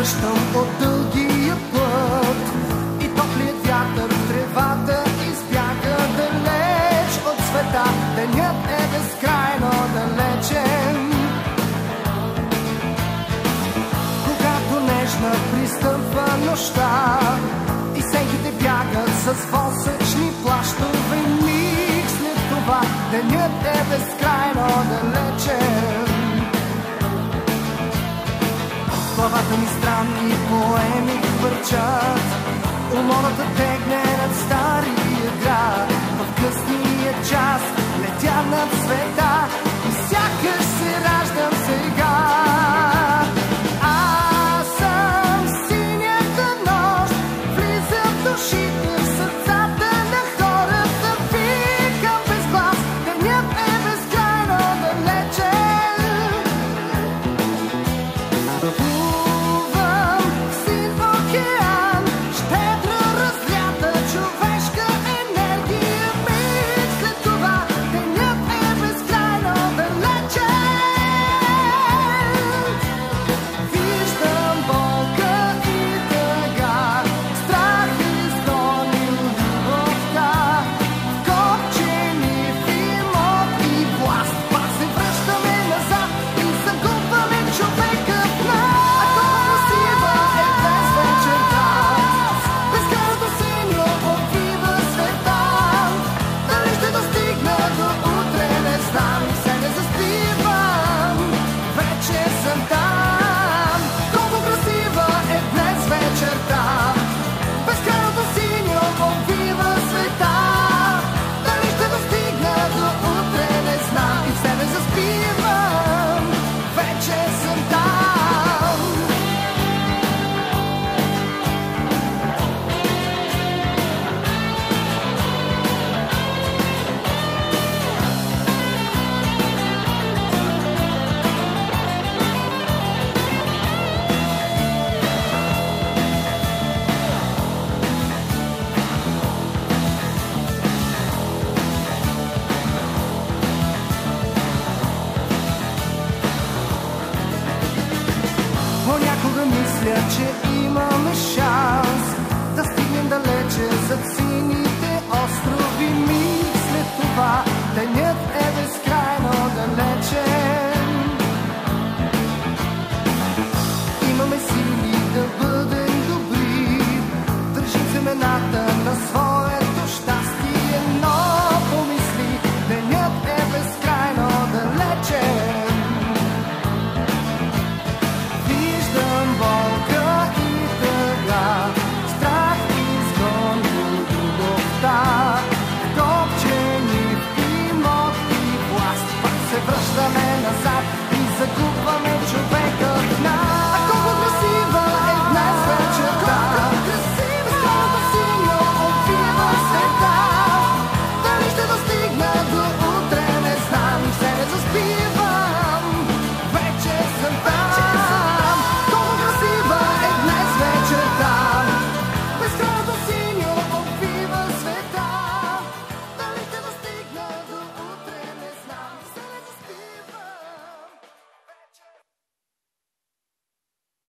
връщам от дългия път и топлият вятър в тревата избяга далеч от света. Денят е безкрайно далечен, когато нежна пристъпва нощта и сенките бягат с восъчни плащове. Миг след това денят е безкрайно далечен. Главата ми странни поеми хвърчат, умората тегне над стария град. В късния час летя над света и сякаш се раждам сега. Аз съм синята нощ, влиза в душите, в сърцата на хората. Викам без глас, денят е безкрайно далечен. Плувам в син океан, щедро разлята човешка енергия. Миг след това денят е безкрайно далечен. Виждам болка и тъга, страх изгонил любовта, вкопчени в имот и власт. Пак се връщаме назад и загубваме човека в нас. Ако красива е днес вечерта, безкрайното синьо обвива света. Дали ще достигна до утре, не знам, и се не заспивам, вече съм там. Колко красива е днес вечерта, безкрайното синьо обвива света. Дали ще достигна до утре, не знам, и се не заспивам, вече съм там. Понякога мисля, че имаме шанс да стигнем далече зад сини